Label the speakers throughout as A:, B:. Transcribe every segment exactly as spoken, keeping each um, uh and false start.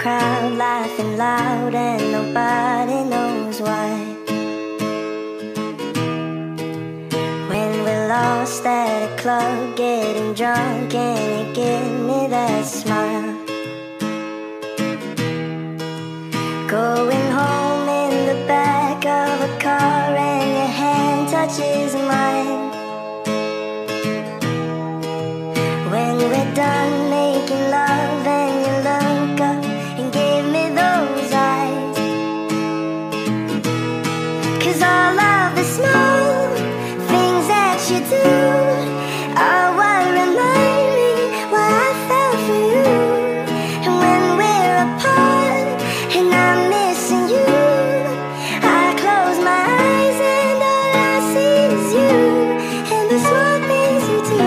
A: crowd laughing loud and nobody knows why. When we're lost at a club getting drunk and you give me that smile. Going home in the back of a car and your hand touches mine. When we're done making love and you look up and give me those eyes. 'Cause all of the small things that you do are what remind me why I fell for you. And when we're apart and I'm missing you, I close my eyes and all I see is you and the small things you do.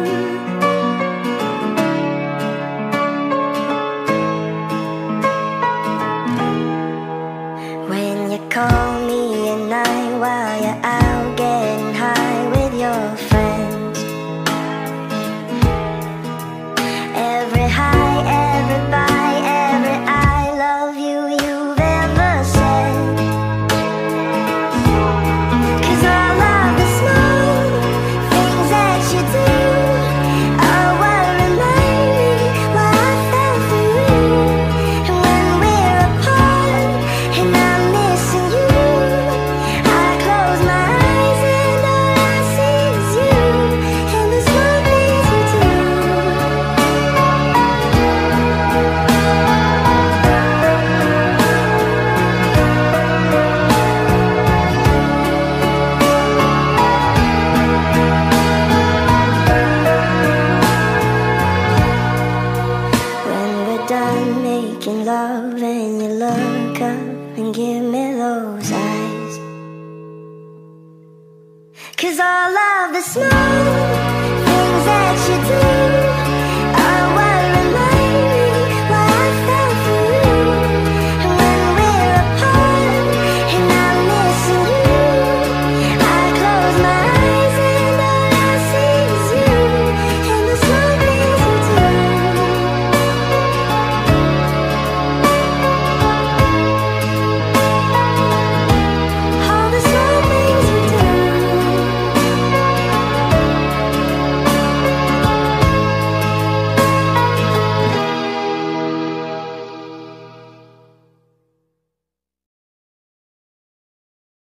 A: When you call me at night while you're out getting high with your friends. Every high, every bye, every I love you you've ever said. 'Cause all of the small things that you do are what remind me why I fell for you. And when we're apart and I'm missing you, I close my eyes and all I see is you and the small things you do. When we're done making love and you look up and give me those eyes. 'Cause all of the small